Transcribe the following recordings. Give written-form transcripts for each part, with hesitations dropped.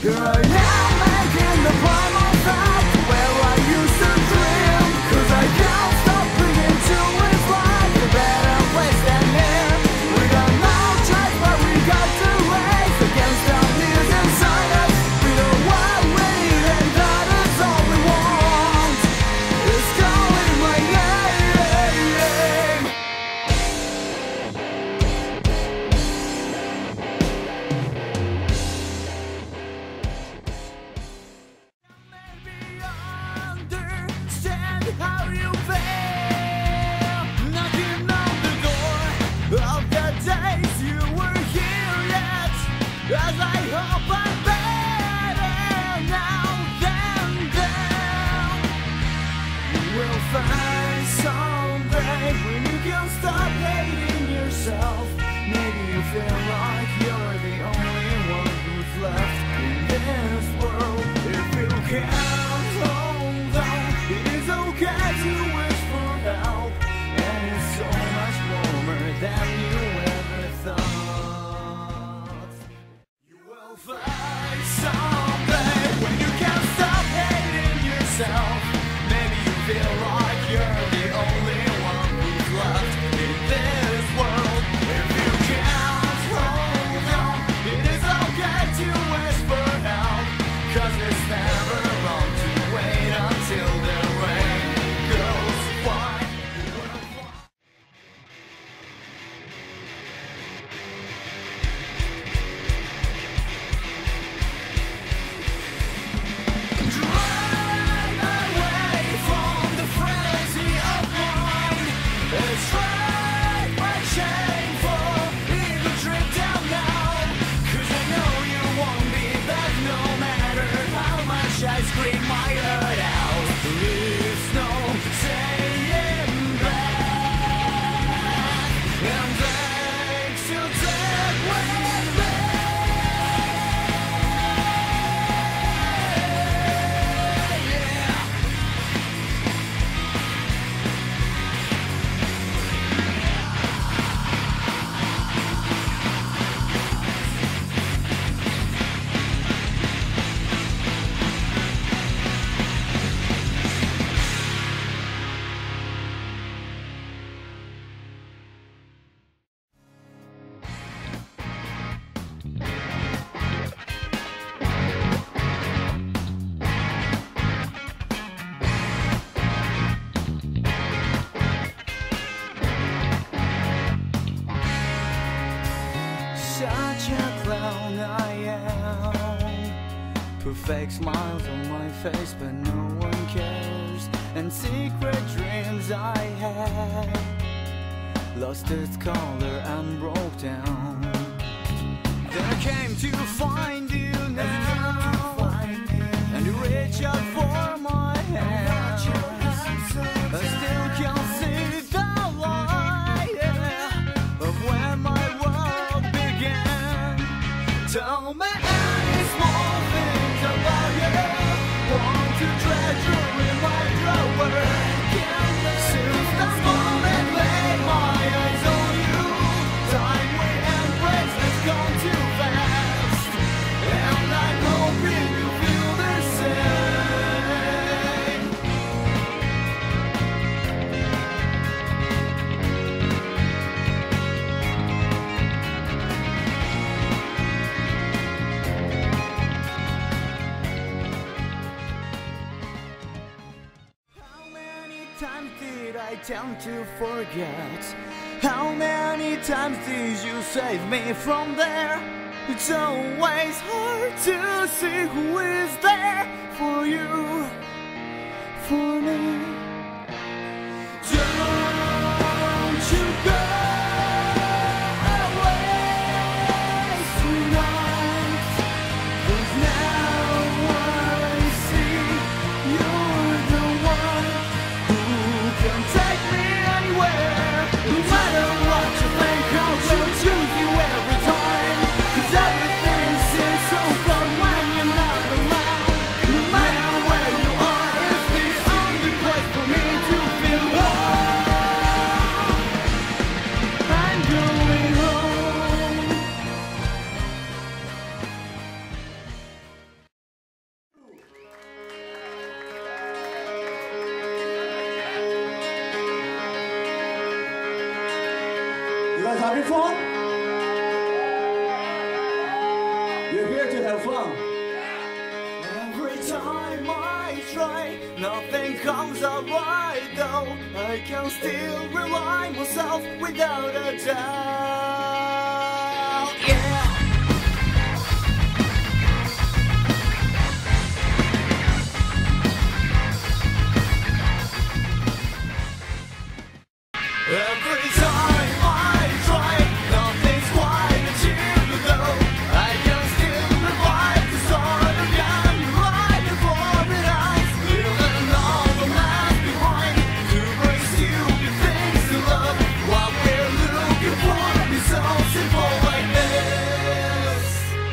Here I am making the primal fact where I used to dream. Cause I can't stop clinging to his life. A better place than here. We got no choice but we got to race against the fears inside us. We know what we need and that is all we want. It's calling my name. Understand how you feel. Knocking on the door of the days you were here yet. As I hope I'm better now than then. You will find someday when you can stop hating yourself. Maybe you feel like you're the only one who's left in this world. If you can't hold on, it is okay to wish for help. And it's so much warmer than you ever thought. You will find someday when you can't stop hating yourself. Maybe you feel like you're the only one who's left in this world. If you can't hold on, it is okay to wish for help. Cause it's never wrong to wait until the rain goes by. Drive away from the frenzy of mind. Strike my chain for ego trip down now. Cause I know you won't be back no matter how much I scream my heart out. There's no saying back. And thanks to take with me. Yeah. Such a clown I am. Perfect smiles on my face, but no one cares. And secret dreams I had lost its color and broke down. Then I came to find you now, and you reach out for my hand. I still can't see the light of when my world began. Tell me any small things about you. Want to treasure in my drawer. Since the moment laid my eyes on you, time we embrace has gone too fast. And I'm hoping you feel the same. How many times did I tend to forget? How many times did you save me from there? It's always hard to see who is there for you, for me. Don't you go away tonight. 'Cause now I see you're the one who can take me anywhere. No matter what you think, I will choose you every time. 'Cause everything seems so fun when you're not around. No matter where you are, it's the only place having fun? You're here to have fun. Every time I try, nothing comes out right though. I can still rely myself without a doubt. Yeah. Every time I try, nothing's quite achieved though. I can still revive the start again, right before my eyes. Leaving all the mask behind to bring stupid things to love. What we're looking for is so simple like this.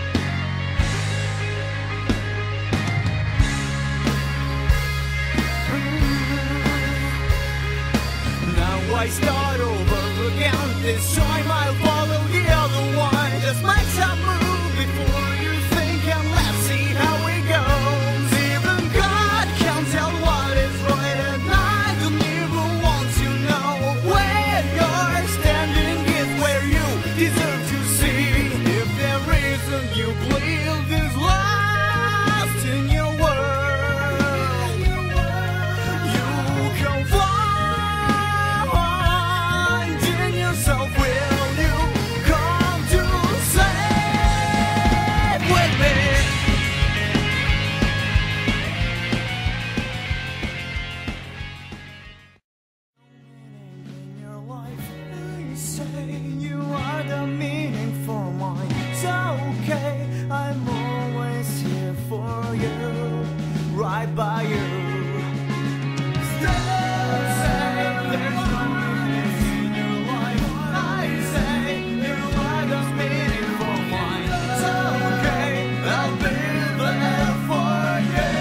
Now I start over again. This time I'll follow the other one. Just make some move before you think, and let's see how it goes. Even God can tell what is right, and I don't even want to know where you're standing is where you deserve to see. If there isn't, you believe is lost in your world. You can find in yourself. Will you come to save with me? In your life, you say you are the meaning for mine. It's okay, I'm always here for you, right by you. There's no meaning in your life. I say you are the meaning for mine. It's okay, I'll be there for you.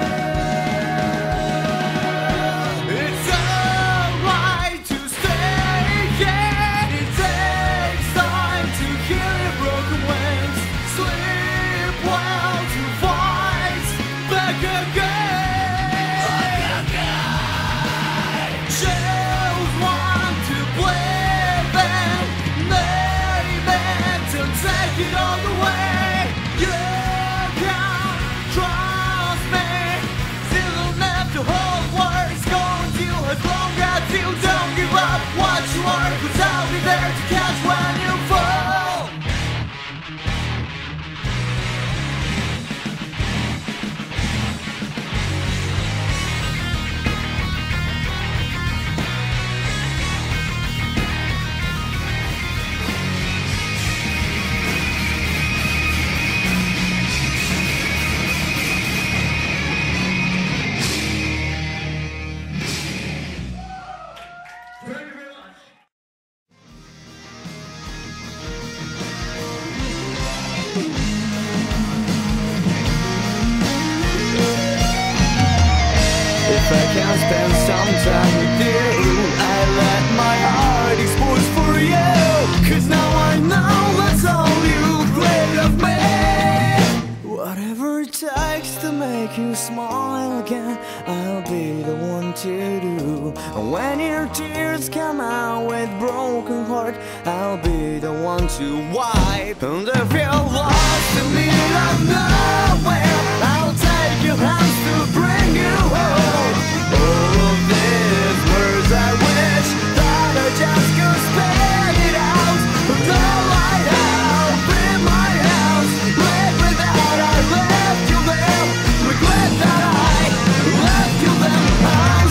It's alright to stay here. It takes time to heal your broken wings. Sleep well to fight back again. Choose one to believe in. Name it and take it all the way. You can trust me. Still don't have to hold words. Going to as long as you don't give up what you are. 'Cause I'll be there to catch when you fall. If I can spend some time with you, I let my heart expose for you. 'Cause now I know that's all you crave of me. Whatever it takes to make you smile again, I'll be the one to do. And when your tears come out with broken heart, I'll be the one to wipe. And if you're lost in the middle of nowhere, I'll take your hands to bring you home. All of these words I wish that I just could spell it out. But all I have in my house, live without I left you there. Regret that I left you there. I'm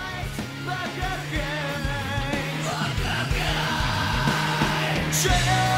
Change